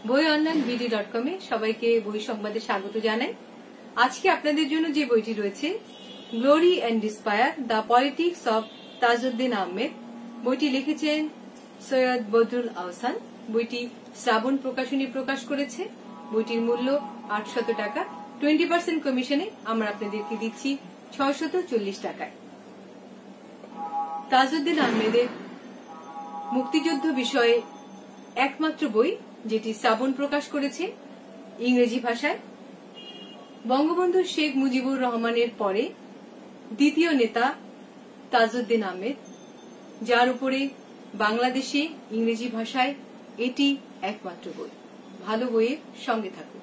বই online BD.com এ সবাইকে বই সংবাদে স্বাগত জানাই। আজকে আপনাদের জন্য যে বইটি রয়েছে glory and despair the politics of Tajuddin Ahmad. বইটি লিখেছেন সৈয়দ বদরুল আহসান। বইটি শ্রাবণ প্রকাশনী প্রকাশ করেছে। বইটির মূল্য 800 টাকা। 20% কমিশনে আমরা আপনাদেরকে দিচ্ছি 640 টাকায়। তাজউদ্দিন আহমেদের মুক্তিযুদ্ধ বিষয়ে একমাত্র বই যেটি শ্রাবণ প্রকাশ করেছে ইংরেজি ভাষায়। বঙ্গবন্ধু শেখ মুজিবুর রহমানের পরে দ্বিতীয় নেতা তাজউদ্দিন আহমেদ, যার উপরে বাংলাদেশে ইংরেজি ভাষায় এটি একমাত্র বই। ভালো বইয়ের সঙ্গে থাকুন।